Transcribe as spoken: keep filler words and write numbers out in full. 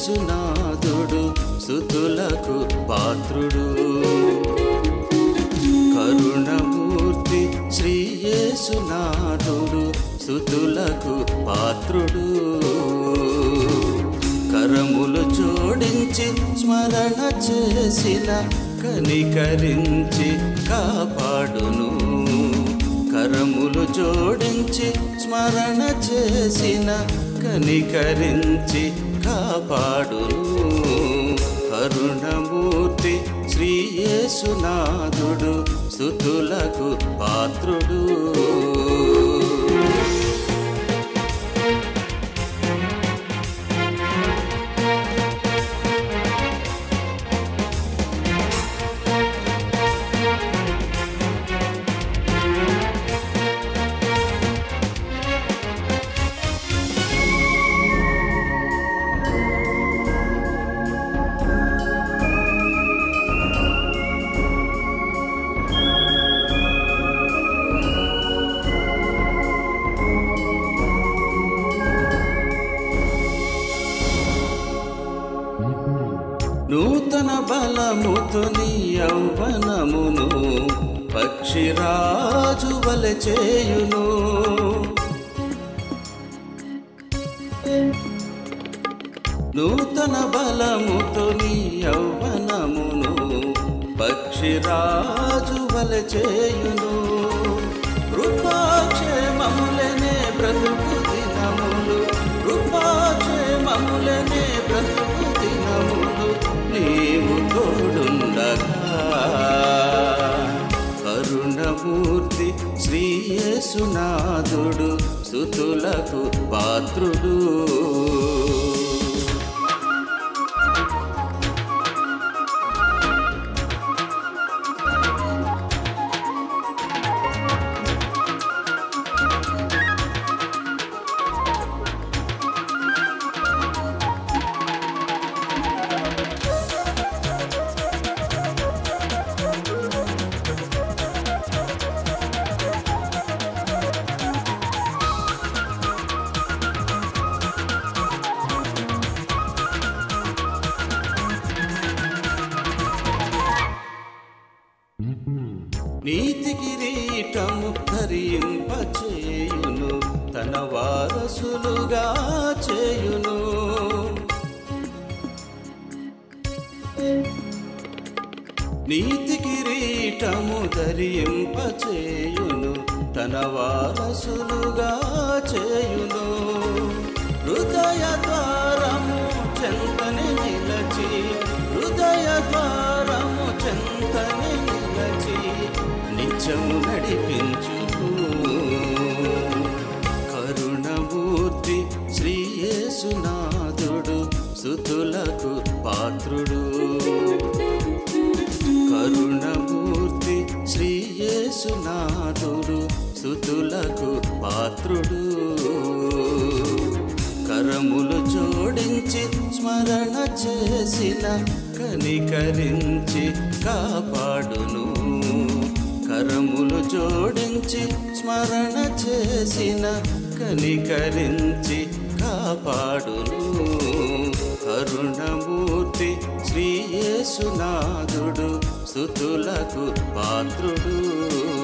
యేసునాథుడు స్తుతులకు పాత్రుడు కరుణమూర్తి శ్రీ యేసునాథుడు స్తుతులకు పాత్రుడు కరములు జోడించి స్మరణ చేసిన కనికరించి కాపాడును కరములు జోడించి స్మరణ చేసిన కనికరించి కాపాడును కరుణమూర్తి శ్రీ యేసునాథుడు స్తుతులకు పాత్రుడు నూతన బలముతో నీ యౌవనమును పక్షిరాజు వలె చేయును నూతన బలముతో నీ యౌవనమును పక్షిరాజు వలె చేయును కృపాక్షేమములనే బ్రతుకు దినములు కృపాక్షేమములనే బ్రతుకు దినములు నీవు తోడుండగా కరుణమూర్తి శ్రీ యేసునాథుడు స్తుతులకు పాత్రుడు నీతి కిరీటము ధరింపచేయును తన వారసులుగా చేయును నీతి కిరీటము ధరింపచేయును తన వారసులుగా చేయును హృదయ ద్వారము చెంతని నిలచి హృదయ ద్వారము చెంతని నిలచి నిత్యము నడిపించును కరుణమూర్తి శ్రీ యేసునాథుడు స్తుతులకు పాత్రుడు కరుణమూర్తి శ్రీ యేసునాథుడు స్తుతులకు పాత్రుడు కరములు జోడించి స్మరణ చేసిన కనికరించి కాపాడును కరములు జోడించి స్మరణ చేసిన కనికరించి కాపాడును కరుణమూర్తి శ్రీ యేసునాథుడు స్తుతులకు పాత్రుడు